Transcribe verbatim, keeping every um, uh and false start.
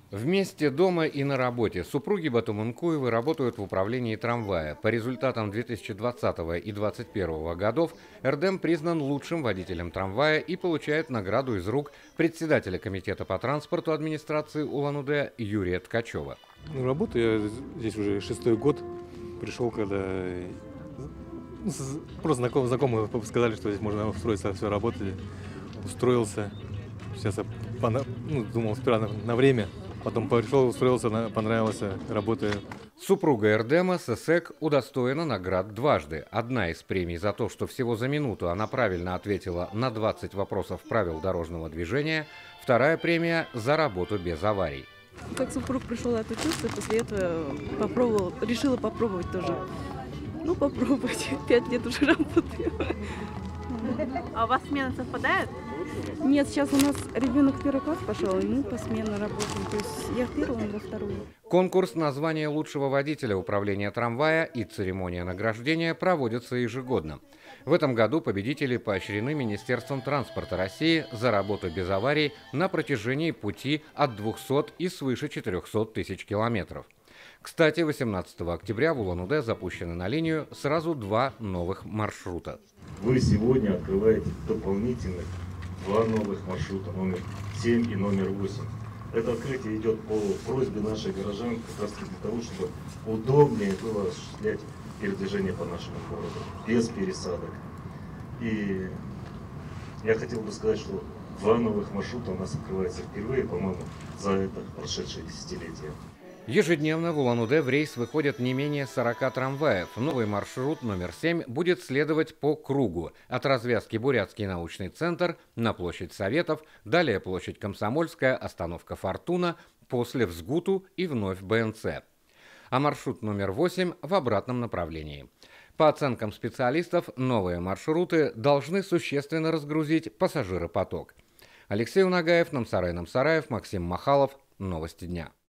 Вместе дома и на работе супруги Батумункуевы работают в управлении трамвая. По результатам две тысячи двадцатого и две тысячи двадцать первого годов Эрдем признан лучшим водителем трамвая и получает награду из рук председателя комитета по транспорту администрации Улан-Удэ Юрия Ткачева. Ну, работаю я здесь уже шестой год. Пришел, когда ну, просто знакомые, знакомые сказали, что здесь можно устроиться, все работали. Устроился. Сейчас я ну, думал сперва на, на время. Потом пришел, устроился, понравилось, работаю. Супруга Эрдема, Сесек, удостоена наград дважды. Одна из премий за то, что всего за минуту она правильно ответила на двадцать вопросов правил дорожного движения. Вторая премия за работу без аварий. Как супруг пришел отучиться, после этого попробовал, решила попробовать тоже. Ну, попробовать. Пять лет уже работаю. А у вас смена совпадает? Нет, сейчас у нас ребенок в первый класс пошел, и мы посменно работаем. То есть я в первую, он во вторую. Конкурс на звание лучшего водителя управления трамвая и церемония награждения проводятся ежегодно. В этом году победители поощрены Министерством транспорта России за работу без аварий на протяжении пути от двухсот и свыше четырёхсот тысяч километров. Кстати, восемнадцатого октября в Улан-Удэ запущены на линию сразу два новых маршрута. Вы сегодня открываете дополнительных два новых маршрута, номер семь и номер восемь. Это открытие идет по просьбе наших горожан, как раз для того, чтобы удобнее было осуществлять передвижение по нашему городу, без пересадок. И я хотел бы сказать, что два новых маршрута у нас открывается впервые, по-моему, за это прошедшее десятилетие. Ежедневно в Улан-Удэ в рейс выходят не менее сорока трамваев. Новый маршрут номер семь будет следовать по кругу. От развязки Бурятский научный центр на площадь Советов, далее площадь Комсомольская, остановка Фортуна, после в Сгуту и вновь Бэ Эн Цэ. А маршрут номер восемь в обратном направлении. По оценкам специалистов, новые маршруты должны существенно разгрузить пассажиропоток. Алексей Унагаев, Намсарай Намсараев, Максим Махалов. Новости дня.